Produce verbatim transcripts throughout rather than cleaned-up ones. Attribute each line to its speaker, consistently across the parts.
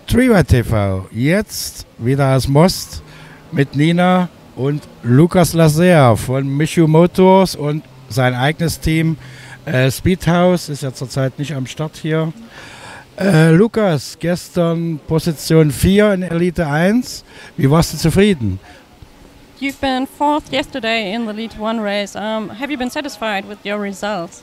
Speaker 1: Triva T V, jetzt wieder aus Most mit Nina und Lucas Laser von Michu Motors und sein eigenes Team. Äh, Speedhouse ist ja zurzeit nicht am Start hier. Äh, Lukas, gestern Position vier in Elite eins. Wie warst du zufrieden?
Speaker 2: You've been fourth yesterday in the Elite one race. Um, have you been satisfied with your results?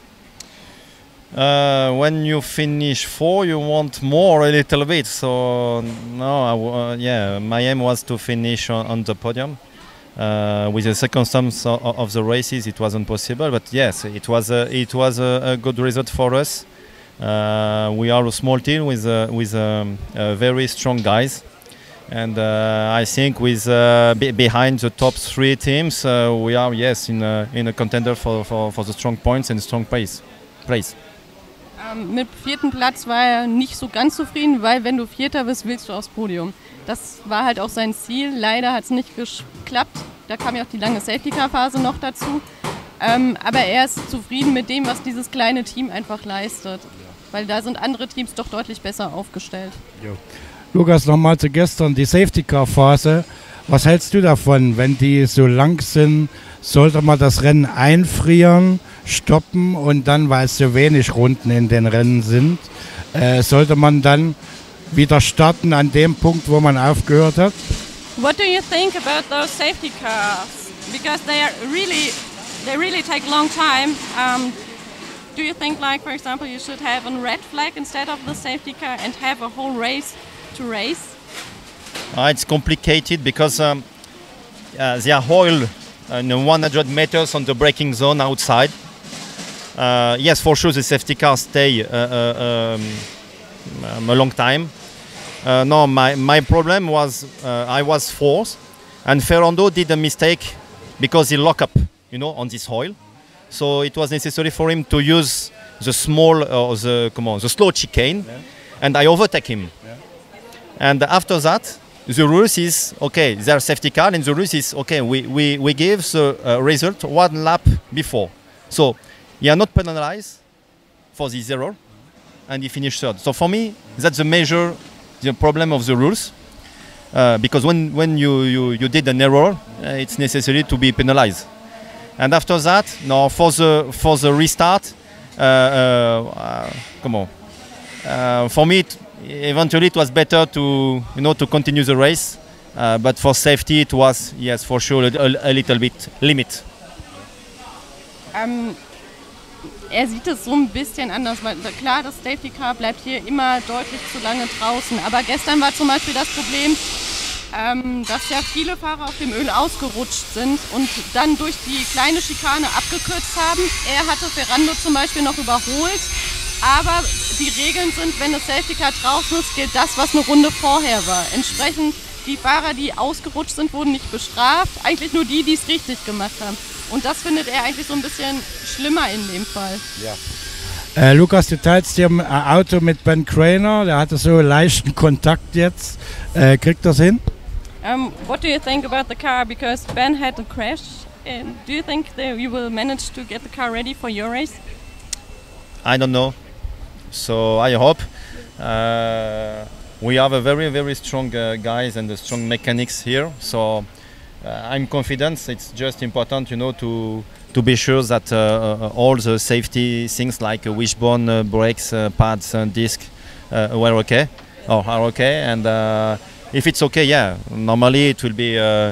Speaker 3: Uh, when you finish four, you want more a little bit. So no, I w uh, yeah, my aim was to finish on, on the podium. Uh, with the circumstance of, of the races, it wasn't possible. But yes, it was a, it was a, a good result for us. Uh, we are a small team with uh, with um, uh, very strong guys, and uh, I think with uh, be behind the top three teams, uh, we are yes in a, in a contender for, for, for the strong points and strong pace. Place.
Speaker 2: Ähm, mit vierten Platz war er nicht so ganz zufrieden, weil wenn du Vierter bist, willst du aufs Podium. Das war halt auch sein Ziel. Leider hat es nicht geklappt. Da kam ja auch die lange Safety-Car-Phase noch dazu. Ähm, aber er ist zufrieden mit dem, was dieses kleine Team einfach leistet. Weil da sind andere Teams doch deutlich besser aufgestellt. Jo.
Speaker 1: Lukas, nochmal zu gestern, die Safety-Car-Phase. Was hältst du davon, wenn die so lang sind? Sollte man das Rennen einfrieren, stoppen und dann, weil es so wenig Runden in den Rennen sind, äh, sollte man dann wieder starten an dem Punkt, wo man aufgehört hat?
Speaker 2: What do you think about those safety cars? Because they are really, they really take a long time. Um, do you think, like for example, you should have a red flag instead of the safety car and have a whole race to race?
Speaker 3: Uh, it's complicated because um, uh, they are oil in one hundred meters on the braking zone outside. Uh, yes, for sure the safety cars stay uh, uh, um, um, a long time. Uh, no, my, my problem was uh, I was fourth, and Ferrando did a mistake because he locked up, you know, on this oil. So it was necessary for him to use the small or uh, the come on, the slow chicane, yeah. And I overtake him. Yeah. And after that, the rules is okay. Their safety car, and the rules is okay. We we we give the uh, result one lap before, so you are not penalized for this error, and you finish third. So for me, that's the major the problem of the rules, uh, because when when you, you you did an error, uh, it's necessary to be penalized. And after that, no, for the for the restart, uh, uh, uh, come on. Uh, for me, it, eventually it was better to you know to continue the race, uh, but for safety it was yes for sure a, a little bit limit.
Speaker 2: Um Er sieht es so ein bisschen anders, weil klar, das Safety Car bleibt hier immer deutlich zu lange draußen. Aber gestern war zum Beispiel das Problem, ähm, dass ja viele Fahrer auf dem Öl ausgerutscht sind und dann durch die kleine Schikane abgekürzt haben. Er hatte Ferrando zum Beispiel noch überholt, aber die Regeln sind, wenn das Safety Car draußen ist, gilt das, was eine Runde vorher war. Entsprechend, die Fahrer, die ausgerutscht sind, wurden nicht bestraft, eigentlich nur die, die es richtig gemacht haben. Und das findet er eigentlich so ein bisschen schlimmer in dem Fall.
Speaker 1: Ja. Äh, Lukas, du teilst dir ein Auto mit Ben Craner, der hatte so leichten Kontakt jetzt. Äh, kriegt das hin?
Speaker 2: Um, what do you think about the car? Because Ben had a crash. And do you think that you will manage to get the car ready for your race?
Speaker 3: I don't know. So I hope. Uh, we have a very, very strong uh, guys and a strong mechanics here. So Uh, I'm confident. It's just important, you know, to to be sure that uh, uh, all the safety things like uh, wishbone, uh, brakes, uh, pads, and disc uh, were okay, or are okay. And uh, if it's okay, yeah, normally it will be uh,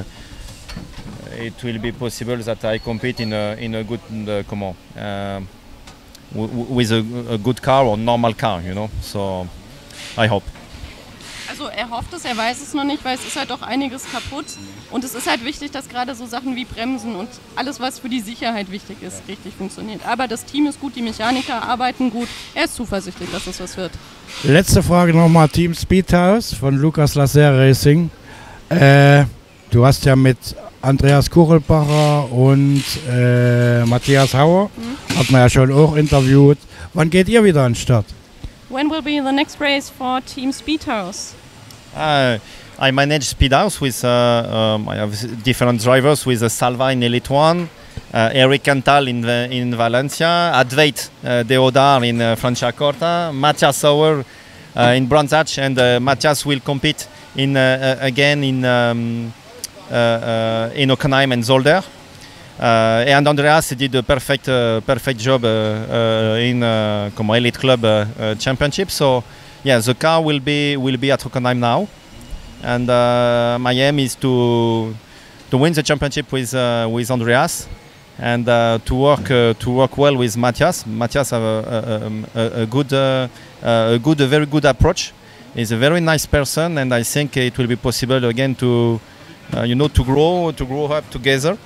Speaker 3: it will be possible that I compete in a in a good uh, come on, uh, w with a, a good car or normal car, you know. So I hope.
Speaker 2: Also er hofft es, er weiß es noch nicht, weil es ist halt doch einiges kaputt und es ist halt wichtig, dass gerade so Sachen wie Bremsen und alles, was für die Sicherheit wichtig ist, richtig funktioniert. Aber das Team ist gut, die Mechaniker arbeiten gut, er ist zuversichtlich, dass es was wird.
Speaker 1: Letzte Frage nochmal, Team Speedhouse von Lucas Laser Racing. Äh, du hast ja mit Andreas Kuchelbacher und äh, Matthias Hauer, mhm. hat man ja schon auch interviewt. Wann geht ihr wieder an den Start?
Speaker 2: When will be the next race for Team Speedhouse?
Speaker 3: Uh, I manage Speedhouse with uh, um, I have different drivers with uh, Salva in Elite one, uh, Eric Cantal in in Valencia, Advait uh, Deodar in uh, Franciacorta, Matthias Sauer uh, in Brands Hatch, and uh, Matthias will compete in uh, uh, again in um, uh, uh, in Hockenheim and Zolder. Uh, and Andreas did a perfect uh, perfect job uh, uh, in uh, como Elite Club uh, uh, Championship. So yeah, the car will be will be at Hockenheim now, and uh, my aim is to to win the championship with uh, with Andreas, and uh, to work uh, to work well with Matthias. Matthias have a, a, a, a good uh, a good a very good approach. He's a very nice person, and I think it will be possible again to uh, you know to grow to grow up together.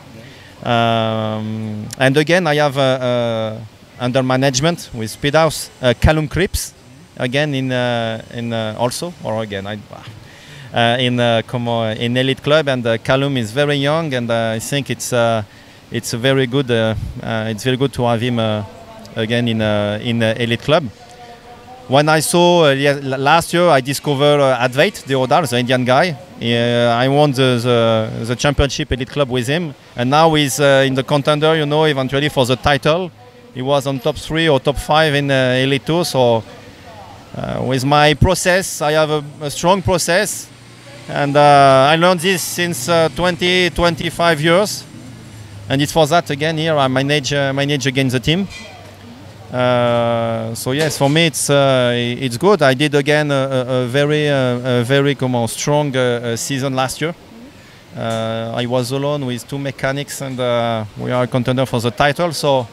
Speaker 3: Um, and again, I have uh, uh, under management with Speedhouse uh, Callum Cripps, again in uh, in uh, also or again I, uh, in uh, como in Elite Club, and uh, Callum is very young, and uh, I think it's uh, it's a very good uh, uh, it's very good to have him uh, again in uh, in uh, Elite Club. When I saw uh, last year, I discovered uh, Advait Deodar, the Indian guy. Uh, I won the, the, the championship Elite Club with him, and now he's uh, in the contender, you know, eventually for the title. He was on top three or top five in uh, Elite two. So uh, with my process, I have a, a strong process, and uh, I learned this since uh, twenty, twenty-five years, and it's for that again here I manage uh, manage again the team. Uh, so yes, for me it's uh, it's good. I did again a, a, a very uh, a very come on, strong uh, season last year. Uh, I was alone with two mechanics, and uh, we are a contender for the title. So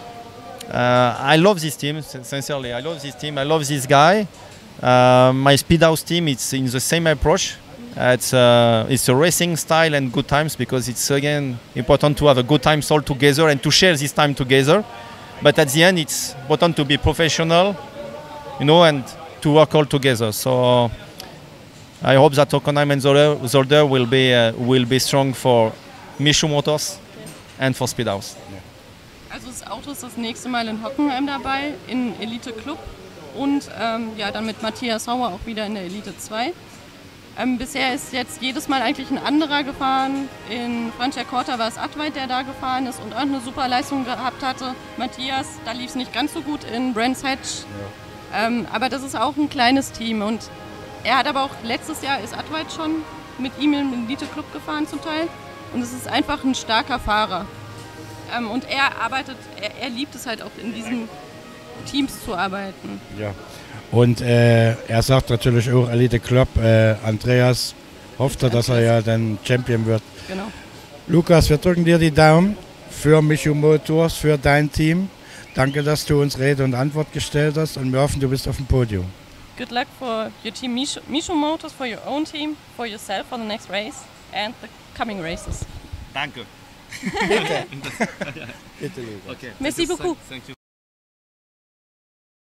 Speaker 3: uh, I love this team, sincerely. I love this team. I love this guy. Uh, my Speedhouse team, it's in the same approach. Uh, it's uh, it's a racing style and good times, because it's again important to have a good time all together and to share this time together. But at the end, it's important to be professional, you know, and to work all together. So I hope that Hockenheim and Zolder, Zolder will be uh, will be strong for Michu Motors and for Speedhouse.
Speaker 2: Also das Auto ist das nächste Mal in Hockenheim dabei, in Elite Club, und ähm, ja, dann mit Matthias Hauer auch wieder in der Elite zwei. Ähm, bisher ist jetzt jedes Mal eigentlich ein anderer gefahren. In Franciacorta war es Advait, der da gefahren ist und auch eine super Leistung gehabt hatte. Matthias, da lief es nicht ganz so gut in Brands Hatch. Ja. Ähm, aber das ist auch ein kleines Team. Und er hat aber auch letztes Jahr ist Advait schon mit ihm im Elite Club gefahren zum Teil. Und es ist einfach ein starker Fahrer. Ähm, und er arbeitet, er, er liebt es halt auch in diesen Teams zu arbeiten.
Speaker 1: Ja. Und äh, er sagt natürlich auch Elite Club, äh, Andreas hofft, dass er ja dann Champion wird.
Speaker 2: Genau.
Speaker 1: Lukas, wir drücken dir die Daumen für Michu Motors, für dein Team. Danke, dass du uns Rede und Antwort gestellt hast, und wir hoffen, du bist auf dem Podium.
Speaker 2: Good luck for your team Michu, Michu Motors, for your own team, for yourself for the next race and the coming races.
Speaker 3: Danke.
Speaker 1: Bitte. Bitte, Lukas.
Speaker 3: Okay.
Speaker 2: Merci beaucoup.
Speaker 3: Thank you.